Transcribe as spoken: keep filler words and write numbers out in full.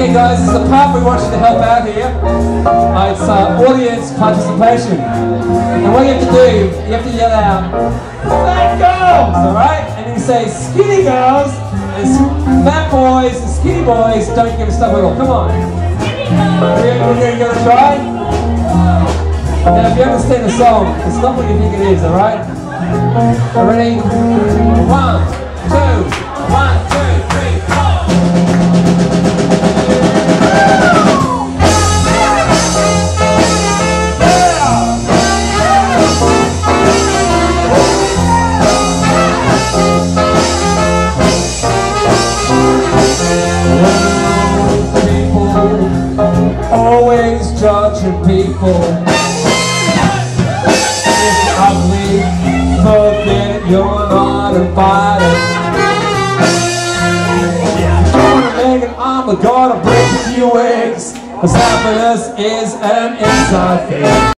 Okay guys, this is the part we want you to help out here. Uh, it's uh, audience participation. And what you have to do, you have to yell out, fat girls, alright? And you say, skinny girls, and fat boys, and skinny boys, don't give a stuff at all. Come on. We're going to try? Now if you understand the song, it's not what you think it is, alright? Ready? One, two, one, two, three, four. Always judging people. It's ugly, forget it, you're not invited. Gonna make an omelet, gotta break a few eggs, cause happiness is an inside thing.